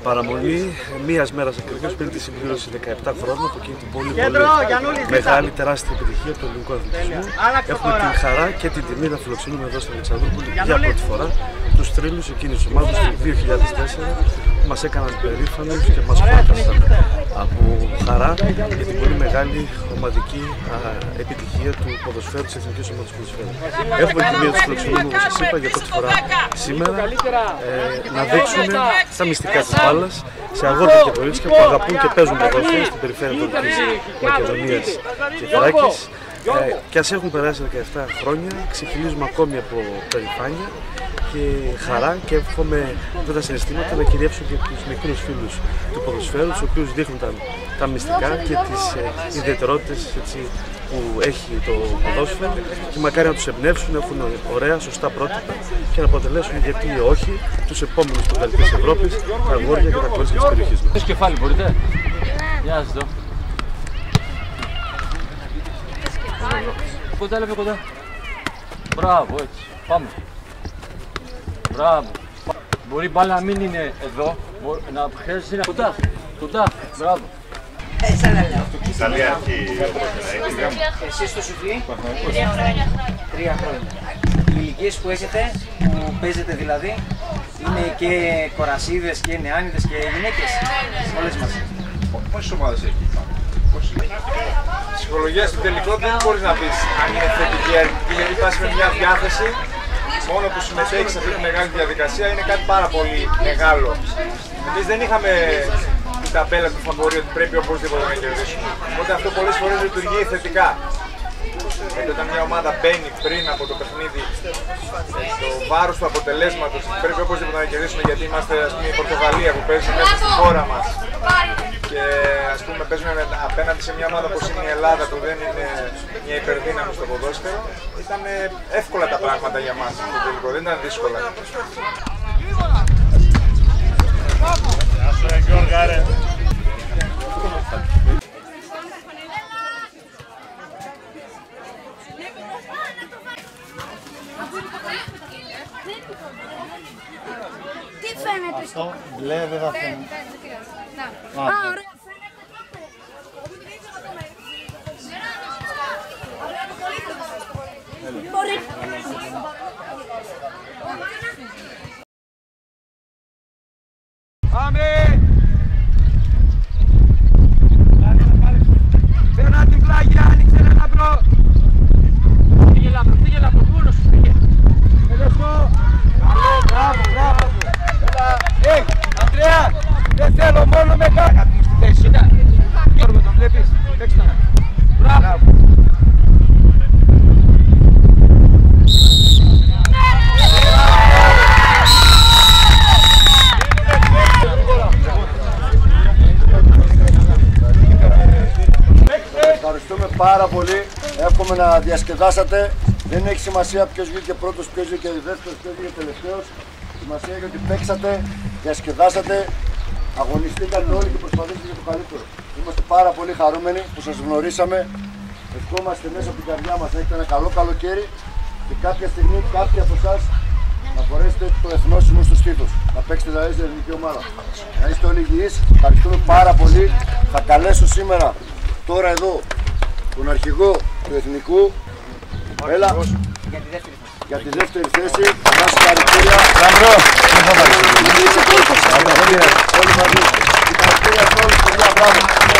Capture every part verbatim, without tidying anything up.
παραμονή μίας μέρας ακριβώς πριν τη συμπλήρωση δεκαεπτά χρόνων από εκείνη την πολύ, πολύ μεγάλη, τεράστια επιτυχία του ελληνικού αθλητισμού. Έχουμε την χαρά και την τιμή να φιλοξενούμε εδώ στην Αλεξανδρούπολη για πρώτη φορά τους θρύλους εκείνης της ομάδας του δύο χιλιάδες τέσσερα που μας έκαναν περήφανους και μας φώτασαν από χαρά για την πολύ μεγάλη ομαδική α, επιτυχία του ποδοσφαίρου της Εθνικής Ομάδας Ποδοσφαίρου. Έχουμε την τιμή να τους φιλοξενούμε, όπως σας είπα, για πρώτη φορά σήμερα ε, να δείξουν τα μυστικά της μπάλας σε αγόρια και κορίτσια που αγαπούν και παίζουν ποδόσφαιρο στην περιφέρεια Δυτικής Μακεδονίας και Θράκης. Ε, και ας έχουν περάσει δεκαεπτά χρόνια, ξεχυλίζουμε ακόμη από περηφάνεια και χαρά και εύχομαι αυτά τα συναισθήματα να κυριεύσουν και τους μικρούς φίλους του ποδοσφαίρου, τους οποίους δείχνουν τα, τα μυστικά και τις ε, ιδιαιτερότητες έτσι, που έχει το ποδόσφαιρο και μακάρι να τους εμπνεύσουν, να έχουν ωραία, σωστά πρότυπα και να αποτελέσουν, γιατί όχι, τους επόμενους πρωταθλητές της Ευρώπης, τα αγόρια και τα κορίτσια της περιοχής μας. Κεφάλι μπορείτε. Γεια σας εδώ. Κοντά, λέμε κοντά. Μπράβο, έτσι. Πάμε. Μπράβο. Μπορεί η μπάλα να μην είναι εδώ, να χρειάζεται να κοντά. Κοντά. Μπράβο. Καλή αρχή. Εσείς στο σουφλί, τρία χρόνια. Τρία χρόνια. Οι ηλικίες που έχετε, που παίζετε δηλαδή, είναι και κορασίδες και νεάνιδες και γυναίκες. Όλες μαζί. Πόσες ομάδες έχει? Ψυχολογία στο τελικό δεν μπορείς να πεις αν είναι θετική ή αρνητική, γιατί πας με μια διάθεση. Μόνο που συμμετέχει σε αυτή τη μεγάλη διαδικασία είναι κάτι πάρα πολύ μεγάλο. Εμείς δεν είχαμε την ταμπέλα του φαβορί ότι πρέπει οπωσδήποτε να κερδίσουμε. Οπότε αυτό πολλές φορές λειτουργεί θετικά. Γιατί όταν μια ομάδα μπαίνει πριν από το παιχνίδι στο βάρος του αποτελέσματος, πρέπει οπωσδήποτε να κερδίσουμε, γιατί είμαστε, ας πούμε, η Πορτογαλία που παίζει μέσα στη χώρα μας. Και ας πούμε παίζουμε απέναντι σε μια ομάδα όπως είναι η Ελλάδα που δεν είναι μια υπερδύναμη στο ποδόσφαιρο. Ήταν εύκολα τα πράγματα για μας στο τελικό, δεν ήταν δύσκολα. Τι φαίνεται? Αυτό μπλε δεν θα φαίνεται. Α, ωραία. Μπορεί. Πάμε! Περνά την πλάγια, άνοιξε ένα λαμπρό! Πήγε λαμπρό, πήγε λαμπρό, μόνος σου πήγε! Ελεύθερο! Καλό, μπράβο, μπράβο! Έλα, ε, Ανδρέα! Δεν θέλω μόνο με κάνα! Θέση, να! Γιώργο, τον βλέπεις? Παίξτε να! Μπράβο! Ευχαριστούμε πάρα πολύ. Εύχομαι να διασκεδάσατε. Δεν έχει σημασία ποιος βγήκε πρώτος, ποιος βγήκε δεύτερος, ποιος βγήκε τελευταίος. Σημασία έχει ότι παίξατε, διασκεδάσατε, αγωνιστήκατε όλοι και προσπαθήσατε για το καλύτερο. Είμαστε πάρα πολύ χαρούμενοι που σας γνωρίσαμε. Ευχόμαστε μέσα από την καρδιά μας να έχετε ένα καλό καλοκαίρι και κάποια στιγμή κάποιοι από εσάς να φορέσετε το εθνόσημο στους στήθους. Να παίξετε δηλαδή στην εθνική ομάδα. Να είστε όλοι υγιείς. Ευχαριστούμε πάρα πολύ. Θα καλέσω σήμερα τώρα εδώ τον αρχηγό του εθνικού. Έλα. Για τη δεύτερη θέση. Για τη δεύτερη θέση. Να σας συγχαρητήρια. Μπράβο. Όλοι μαζί. Συγχαρητήρια σε όλους, παιδιά. Μπράβο.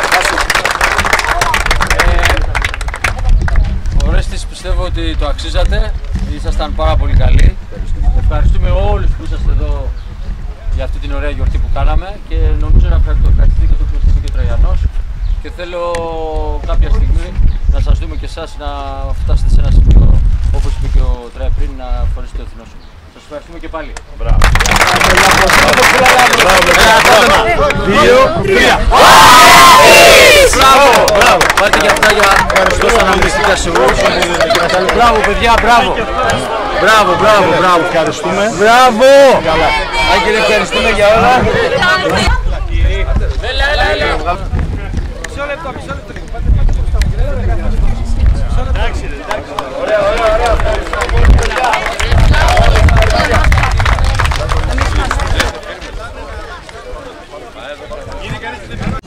Ορέστης, πιστεύω ότι το αξίζατε. Ήσασταν πάρα πολύ καλοί. Ευχαριστούμε όλους που είσαστε εδώ για αυτή την ωραία γιορτή που κάναμε και νομίζω να ευχαριστεί και το Χριστό και ο Τραγιανός. Και θέλω κάποια στιγμή να σας δούμε και εσάς να φτάσετε σε ένα σημείο, όπως είπε και ο Τράι πριν, να φορέσετε το εθνόσημο. Σας ευχαριστούμε και πάλι. Μπράβο. Δύο, τρία. Μπράβο! Μπράβο! Πάρτε και αυτά για τόσα αναμνηστικά σε όλους. Μπράβο παιδιά, μπράβο! Μπράβο, μπράβο, μπράβο! Ευχαριστούμε. Μπράβο! Άγγελε, ευχαριστούμε για όλα. Έλα, έλα, έλα. Μισό λεπτό, μισό λεπτό. Ωραία, ωραία, ωραία. Ευχαριστώ.